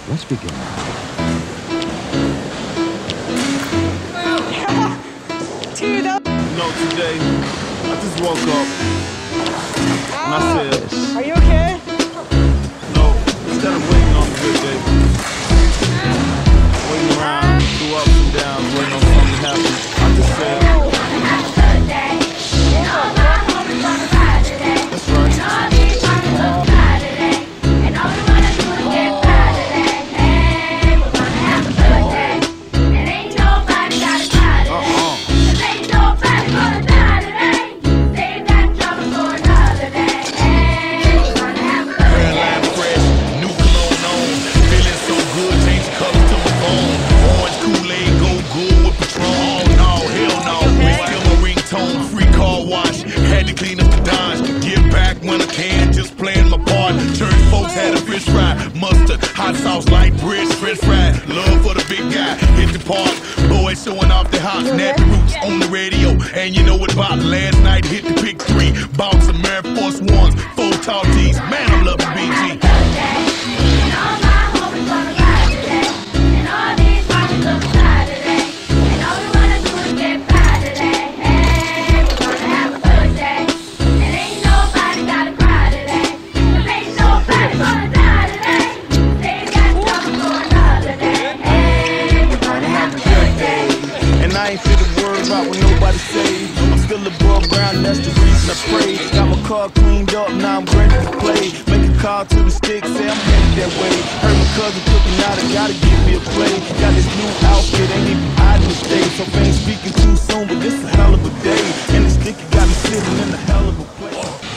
Let's begin. Dude, that... You know, today, I just woke up and I said, Are you okay? no, instead of waiting on a good day, waiting around through ups and downs, waiting on something to happen, I just said, that's right. Clean up the Dodge, give back when I can, just playing my part. Church folks had a fish fry, mustard, hot sauce, light bread, french fries. Love for the big guy, hit the park. Boys showing off their hops, nappy roots on the radio. And you know what about last night, hit the pick 3. Bought some Air Force Ones, 4 tall tees. Man, I'm loving BG. I ain't fit to worry about what nobody say. I'm still above ground, that's the reason I pray. Got my car cleaned up, now I'm ready to play. Make a call to the stick, say I'm headed that way. Heard my cousin cooking out, I gotta give me a play. Got this new outfit, ain't even hiding the stage. So fans speaking too soon, but this a hell of a day. And the sticky got me sitting in a hell of a place.